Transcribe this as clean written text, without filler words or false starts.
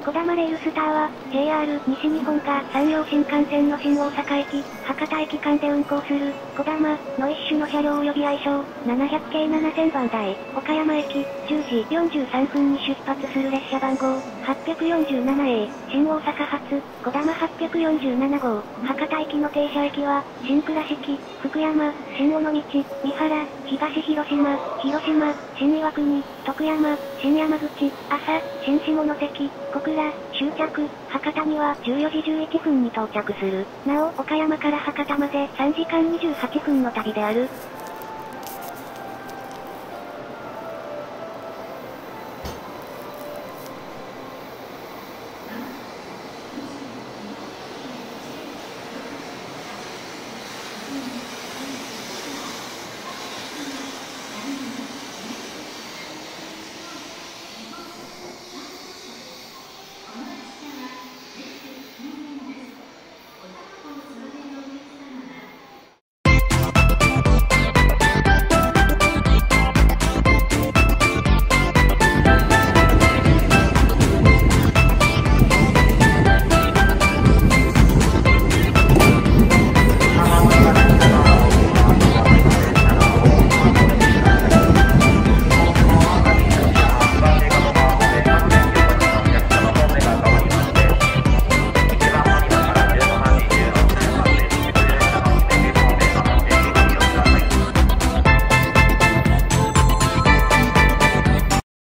こだまレールスターは、JR 西日本が山陽新幹線の新大阪駅、博多駅間で運行する、こだまの一種の車両及び愛称、700系7000番台、岡山駅、10時43分に出発する列車番号、847A、新大阪発、こだま847号、博多駅の停車駅は、新倉敷、福山、新尾道、三原、東広島、新岩国、徳山、新山口、朝、新下関、小倉、終着、博多には14時11分に到着する。なお、岡山から博多まで3時間28分の旅である。